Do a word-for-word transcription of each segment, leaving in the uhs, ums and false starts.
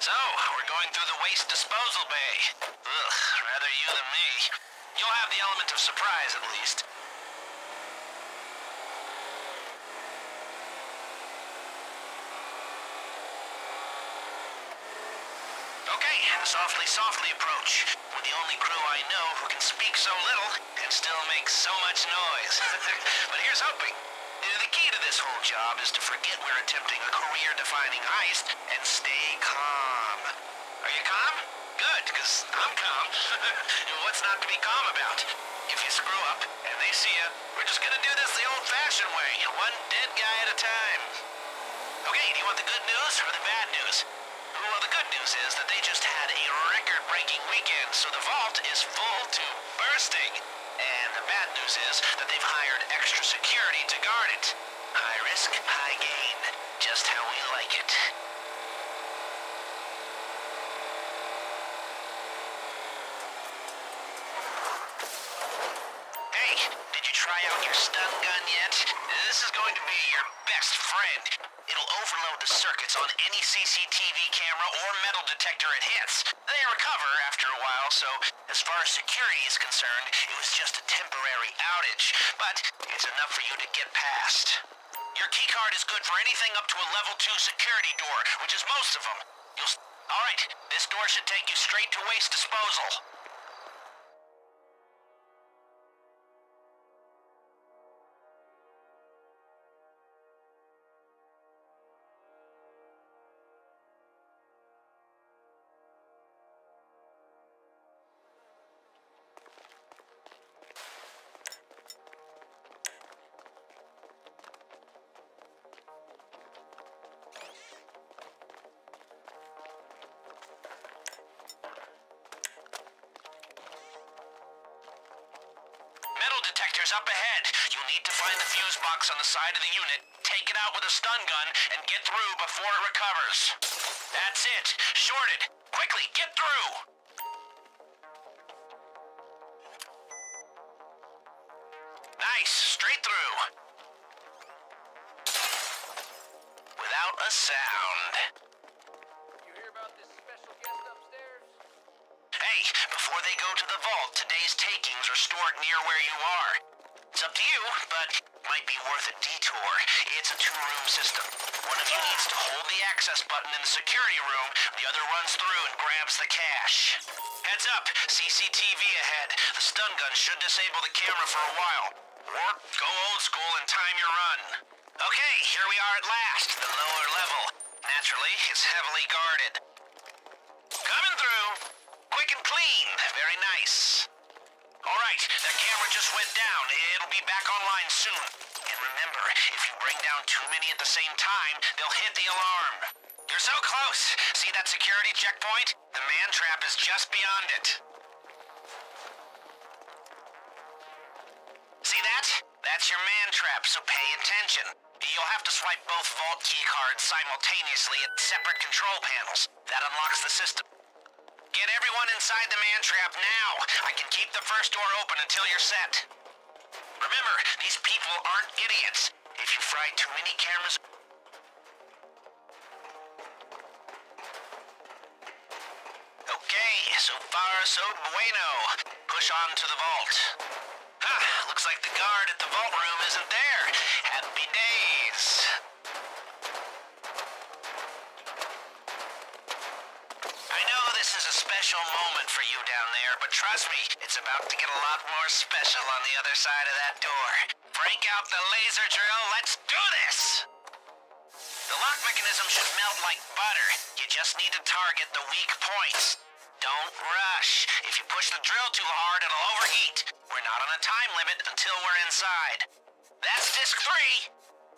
So, we're going through the waste disposal bay. Ugh, rather you than me. You'll have the element of surprise, at least. Okay, softly, softly approach. With the only crew I know who can speak so little and still make so much noise. But here's hoping. The key to this whole job is to forget we're attempting a career-defining heist and stay calm. Are you calm? Good, because I'm calm. What's not to be calm about? If you screw up and they see you, we're just gonna do this the old-fashioned way, one dead guy at a time. Okay, do you want the good news or the bad news? Well, the good news is that they just had a record-breaking weekend, so the vault is full to bursting. And the bad news is that they've hired extra security to guard it. High risk, high gain. Just how we like it. Hey, did you try out your stun gun yet? This is going to be your best friend. It'll overload the circuits on any C C T V camera or metal detector it hits. They recover after a while, so as far as security is concerned, it was just a temporary outage. But it's enough for you to get past. Your keycard is good for anything up to a level two security door, which is most of them. You'll... Alright, this door should take you straight to waste disposal. Detectors up ahead. You'll need to find the fuse box on the side of the unit, take it out with a stun gun, and get through before it recovers. That's it. Shorted. Quickly, get through! Nice. Straight through. Without a sound. You hear about this special guest upstairs? Hey, before they go to the vault, today's takings are stored near where you are. It's up to you, but might be worth a detour. It's a two-room system. One of you needs to hold the access button in the security room, the other runs through and grabs the cash. Heads up, C C T V ahead. The stun gun should disable the camera for a while. Or go old school and time your run. Okay, here we are at last, the lower level. Naturally, it's heavily guarded. Coming through. Quick and clean. Very nice. All right, that camera just went down. It'll be back online soon. And remember, if you bring down too many at the same time, they'll hit the alarm. You're so close. See that security checkpoint? The man trap is just beyond it. See that? That's your man trap, so pay attention. You'll have to swipe both vault keycards simultaneously at separate control panels. That unlocks the system. Get everyone inside the man trap now. I can keep the first door open until you're set. Remember, these people aren't idiots. If you fry too many cameras... Okay, so far so bueno. Push on to the vault. Ha! Looks like the guard at the vault room isn't there. Happy days. This is a special moment for you down there, but trust me, it's about to get a lot more special on the other side of that door. Break out the laser drill, let's do this! The lock mechanism should melt like butter. You just need to target the weak points. Don't rush. If you push the drill too hard, it'll overheat. We're not on a time limit until we're inside. That's disc three.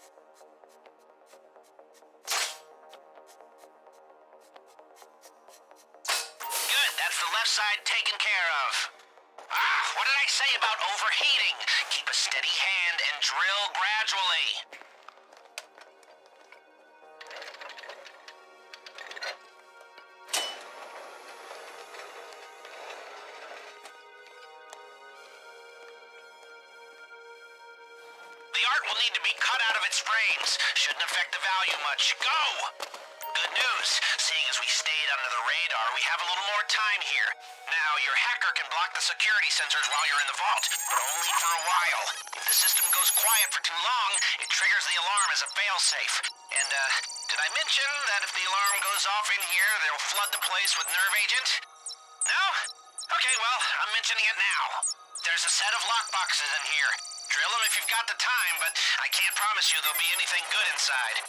That's the left side taken care of. Ah, what did I say about overheating? Keep a steady hand and drill gradually. The art will need to be cut out of its frames. Shouldn't affect the value much. Go! Good news. Seeing as we stayed under the radar, we have a little more time here. Now, your hacker can block the security sensors while you're in the vault, but only for a while. If the system goes quiet for too long, it triggers the alarm as a failsafe. And, uh, did I mention that if the alarm goes off in here, they'll flood the place with nerve agent? No? Okay, well, I'm mentioning it now. There's a set of lockboxes in here. Drill them if you've got the time, but I can't promise you there'll be anything good inside.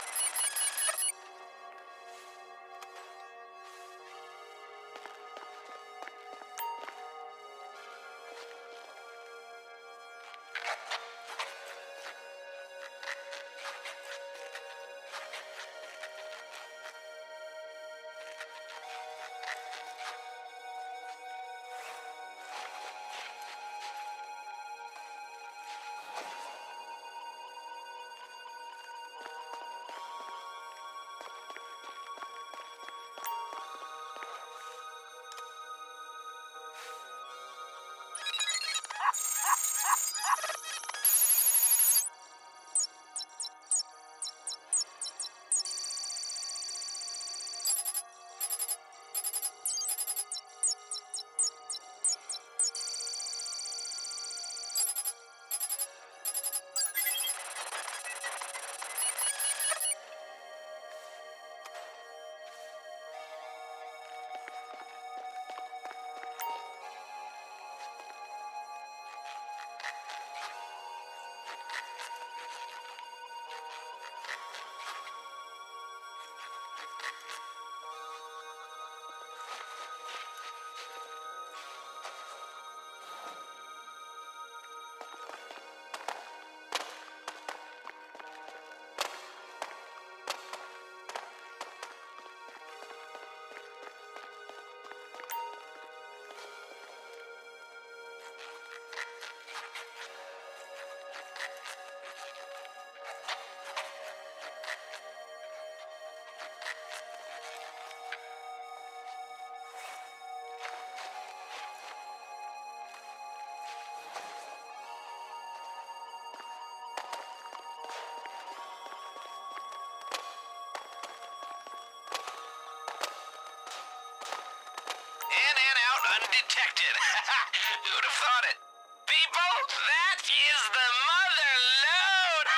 In and out undetected. Who'd have thought it? People, that is the mother load!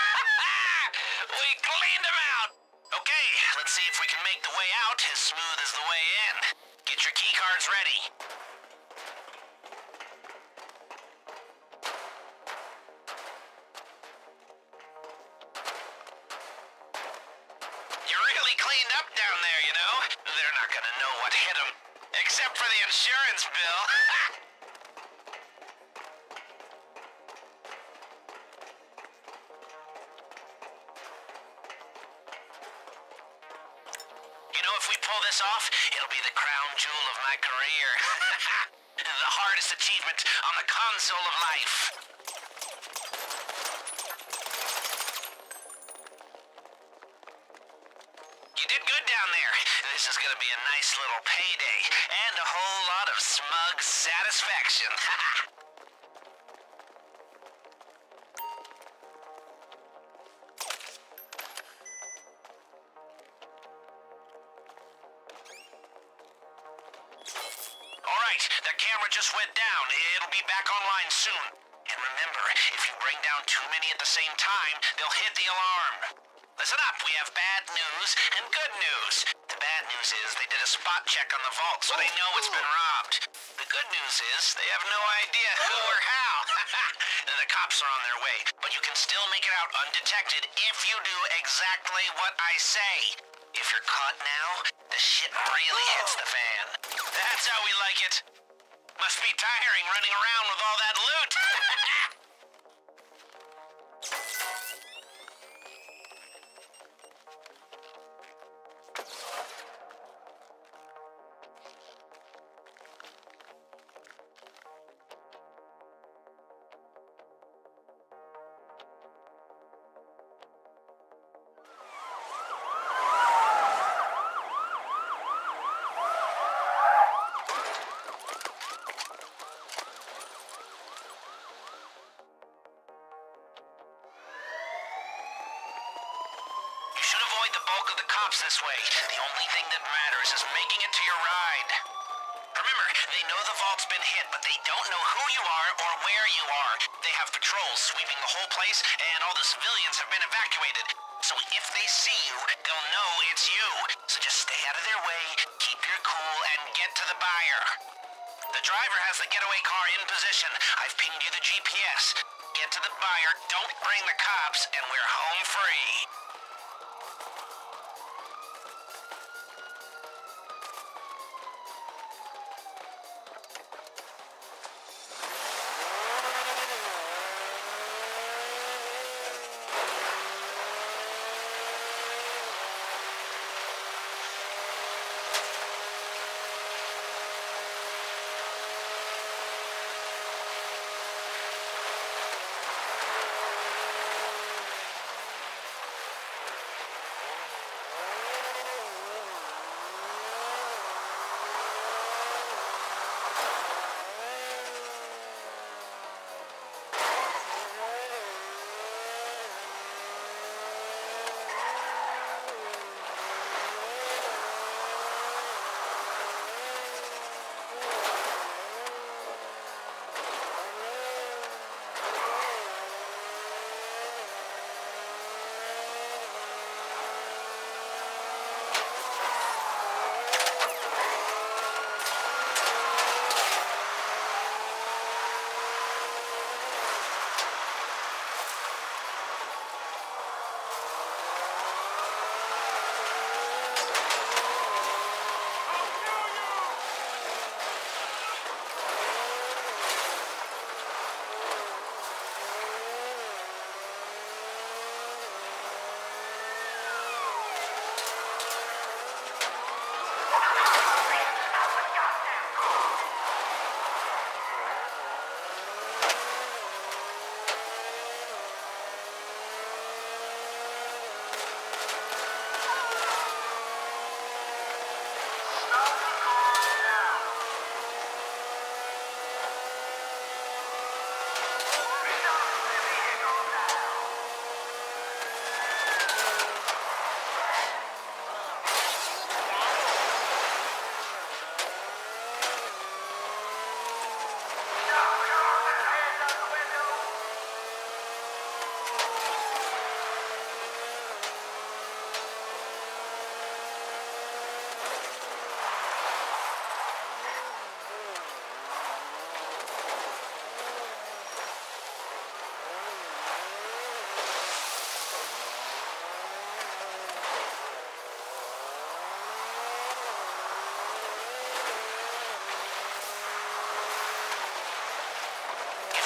We cleaned them out! Okay, let's see if we can make the way out as smooth as the way in. Get your key cards ready. You really cleaned up down there, you know? They're not gonna know what hit them. Except for the insurance bill. You know, if we pull this off, it'll be the crown jewel of my career. The hardest achievement on the console of life. You did good down there. This is gonna be a nice little payday, and a whole lot of smug satisfaction. Alright, that camera just went down. It'll be back online soon. And remember, if you bring down too many at the same time, they'll hit the alarm. Listen up, we have bad news and good news. The bad news is they did a spot check on the vault, so they know it's been robbed. The good news is they have no idea who or how. The cops are on their way, but you can still make it out undetected if you do exactly what I say. If you're caught now, the shit really hits the fan. That's how we like it. Must be tiring running around with all that loot. avoid the bulk of the cops this way. The only thing that matters is making it to your ride. Remember, they know the vault's been hit, but they don't know who you are or where you are. They have patrols sweeping the whole place, and all the civilians have been evacuated. So if they see you, they'll know it's you. So just stay out of their way, keep your cool, and get to the buyer. The driver has the getaway car in position. I've pinged you the G P S. Get to the buyer, don't bring the cops, and we're home free.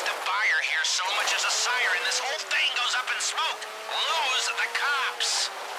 So much as a siren, this whole thing goes up in smoke. Lose the cops.